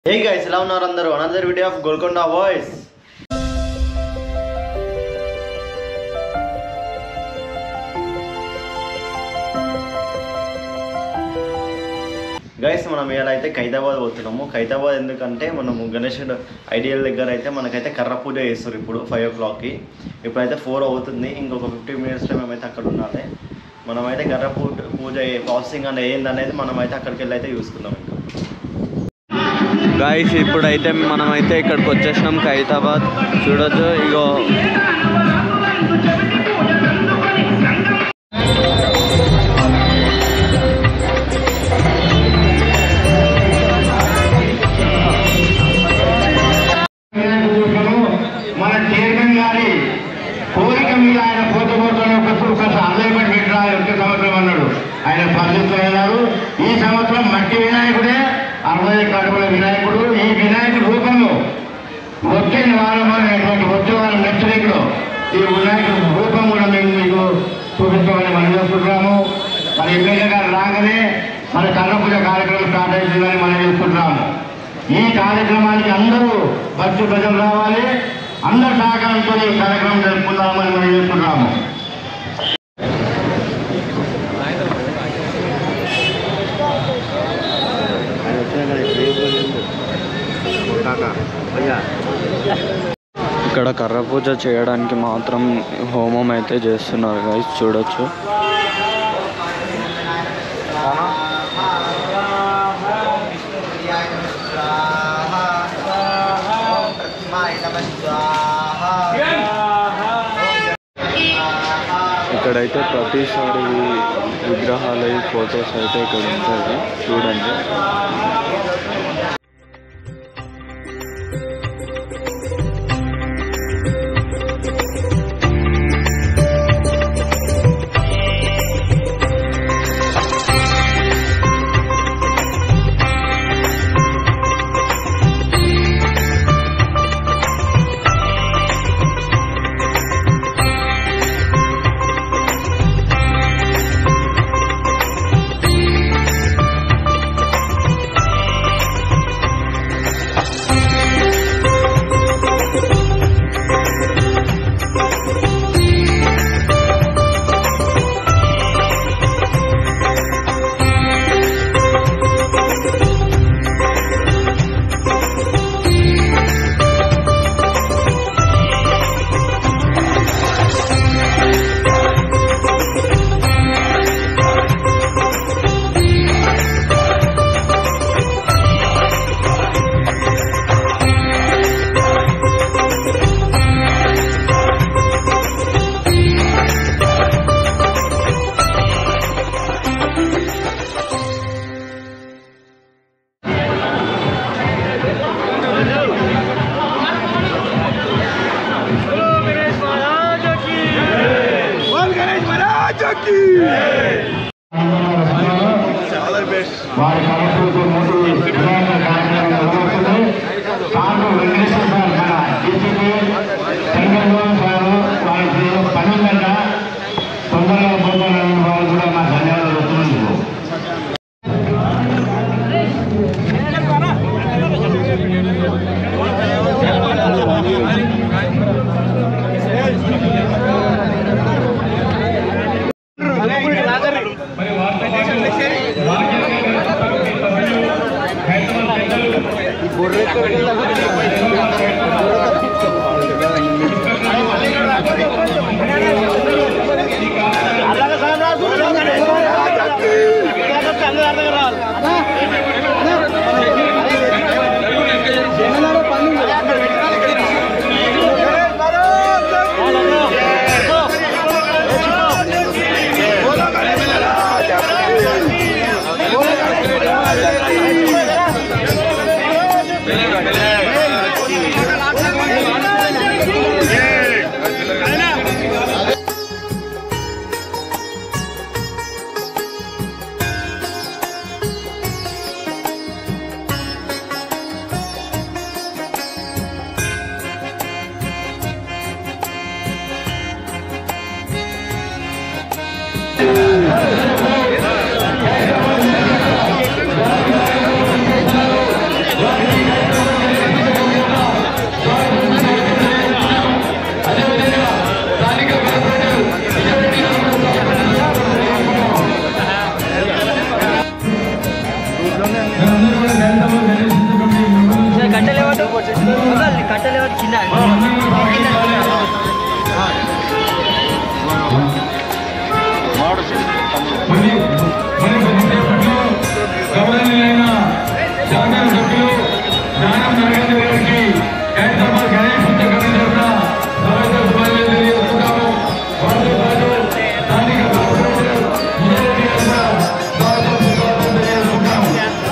Hey guys, ఎలా ఉన్నారు అందరూ? Another video of Golconda Voice. Guys మనం ఇలా అయితే ఖైదాబాద్ పోతున్నాము. ఖైదాబాద్ ఎందుకంటే మనము గణేశుడు ఐడియల్ దగ్గర అయితే మనకైతే కర్ర పూజ చేస్తారు ఇప్పుడు 5 o'clockకి. ఇప్పుడైతే 4 అవుతుంది. ఇంకొక 15 minutesలో మేమైతే అక్కడ ఉండాలి. మనమైతే కర్ర పూజ ప్రాసెసింగ్ అంటే ఏందనేది మనమైతే అక్కడికి వెళ్ళి అయితే చూసుకుందాం. ఇంకా గాయస్ ఇప్పుడైతే మనమైతే ఇక్కడికి వచ్చేసినాం ఖైదాబాద్. చూడొచ్చు ఇగో మన చైర్మన్ గారి కోరిక మీద ఆయన పోతపోతున్న ఆదాయపడి పెట్టాలి వచ్చే సంవత్సరం అన్నాడు. ఆయన స్పందిస్తున్నారు. ఈ సంవత్సరం మట్టి వినాయకుడే 60 అడుగుల వినాయకుడు. ఈ వినాయకుడు రూపంలో వచ్చే వారమైనటువంటి వచ్చే వారం నెక్స్ట్ వీక్లో ఈ వినాయకుడు రూపం కూడా మేము మీకు చూపించామని మనం చేసుకుంటున్నాము. మన ఎమ్మెల్యే గారు రాగానే మన కర్ర పూజ కార్యక్రమం స్టార్ట్ అవుతుందని మనం చేసుకుంటున్నాము. ఈ కార్యక్రమానికి అందరూ భక్తి ప్రజలు రావాలి. అందరి సహకారంతో ఈ కార్యక్రమం జరుపుకుందామని మనం చేసుకుంటున్నాము. ఇక్కడ కర్ర పూజ చేయడానికి మాత్రం హోమం అయితే చేస్తున్నారు గైస్. చూడొచ్చు ఇక్కడైతే ప్రతిసారి విగ్రహాలు ఫొటోస్ అయితే ఇక్కడ ఉంటుంది. చూడండి వారి కళతో ముందు వినాయక కార్యక్రమం జరుగుతుంది. సార్లు వెంకటేశ్వర సార్ మన డీసీపీ చంద్రబాబు సారు వారికి పని ఉందంట, తొందరగా పోతానని వారు కూడా మా ధన్యవాదాలు వస్తున్నందుకు. గౌరవనీయులైన శాసన సభ్యులు జ్ఞానం నాగేంద్ర గారికి హైదరాబాద్ గణేష్ ఉద్యోగం చేసిన స్వాగత శుభాకాంక్షలు తెలియజేస్తున్నాము. వారితో పాటు స్థానిక కార్పొరేటర్ విజయరెడ్డి గారికి స్వాగత శుభాకాంక్షలు తెలియజేస్తున్నాము.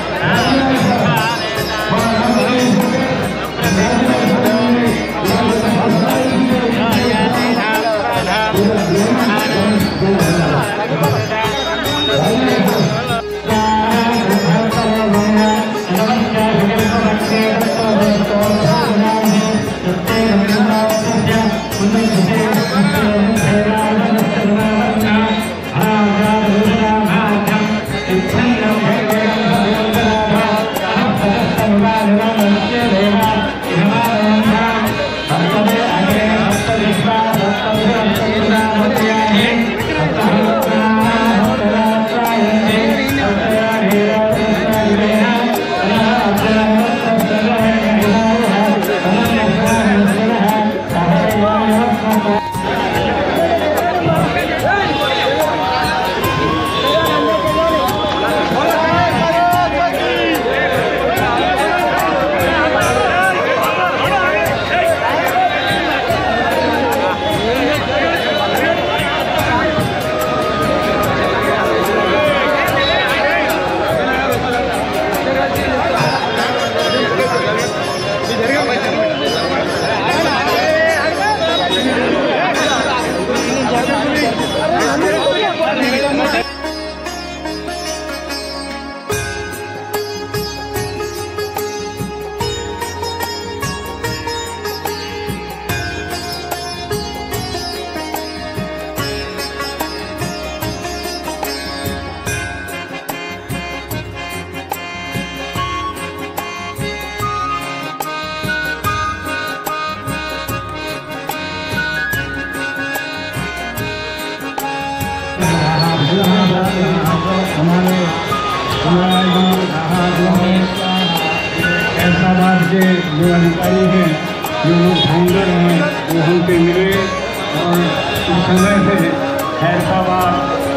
हैदराबाद के जो अधिकारी हैं जो लोग ढूंढर हैं वो हमसे मिले और इस समय से हैदराबाद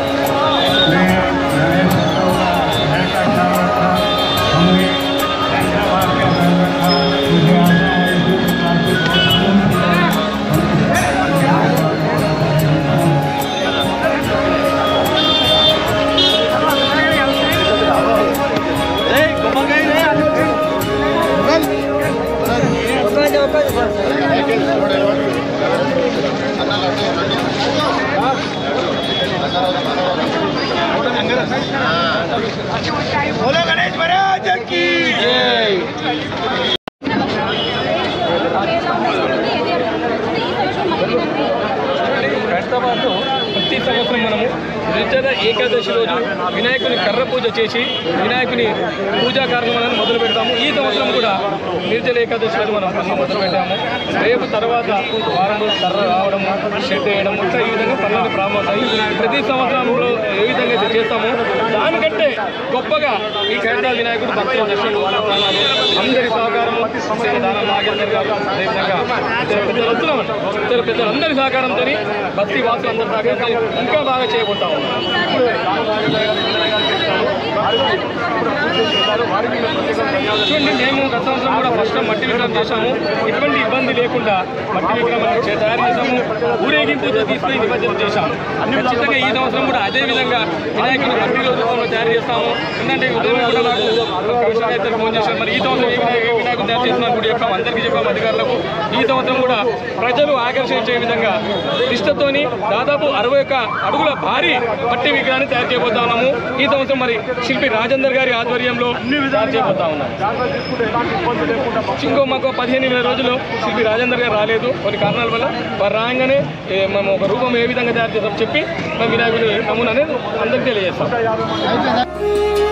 में गणेश उत्सव का ख्याल रखा। हमने हैदराबाद का ख्याल रखा। मुझे आशा है इसी प्रकार से बोलो गणेश महाराज की जय। హైదరాబాద్లో ప్రతి సంవత్సరం మనము నిర్జల ఏకాదశి రోజు వినాయకుని కర్ర పూజ చేసి వినాయకుని పూజా కార్యక్రమాలను మొదలు పెడతాము. ఈ సంవత్సరం కూడా నిర్జల ఏకాదశి రోజు మనం పనులు మొదలు పెట్టాము. రేపు తర్వాత వారం రోజులు కర్ర రావడము, షెడ్ వేయడం, ఇట్లా ఈ విధంగా పనులను ప్రారంభమవుతాయి. ప్రతి సంవత్సరంలో ఏ విధంగా అయితే చేస్తామో దానికంటే గొప్పగా ఈ హైదరాబాద్ వినాయకుడు భక్తుల దర్శనం అందరి సహకారము దానం నాగేందర్ గారు అదేవిధంగా ఇతర పెద్దలందరి సహకారంతో బస్తీ వాసులందరి సహకారంతో ఇంకా బాగా చేయబోతా ఉన్నాం. చూడండి, మేము గత సంవత్సరం కూడా ఫస్ట్ మట్టి విగ్రహం చేశాము. ఎటువంటి ఇబ్బంది లేకుండా మట్టి విగ్రహం తయారు చేసాము. ఊరేగింపుతో తీసుకుని నిమజ్జనం చేశాము. ఖచ్చితంగా ఈ సంవత్సరం కూడా అదే విధంగా వినాయకుని మట్టి రూపంలో తయారు చేస్తాము. ఎందుకంటే ఉదయం కూడా నాకు కమిషనర్ అయితే ఫోన్ చేశాను. మరి ఈ సంవత్సరం ఏ వినాయకుడు తయారు చేస్తున్నారు కూడా చెప్పాము, అందరికీ చెప్పాము అధికారులకు. ఈ సంవత్సరం కూడా ప్రజలు ఆకర్షించే విధంగా నిష్ఠతోని దాదాపు 61 అడుగుల భారీ మట్టి విగ్రహాన్ని తయారు చేయబోతా ఉన్నాము. ఈ సంవత్సరం మరి శిల్పి రాజేందర్ గారి ఆధ్వర్యంలో తయారు చేయబోతా ఉన్నాం. ఇంకో మాకు 15 రోజులు శిల్పి రాజేందర్ గారు రాలేదు కొన్ని కారణాల వల్ల. వారు రాగానే మేము ఒక రూపం ఏ విధంగా తయారు చేస్తాం చెప్పి మేము వినాయకుడి నమూనా అనేది అందరికీ తెలియజేస్తాం.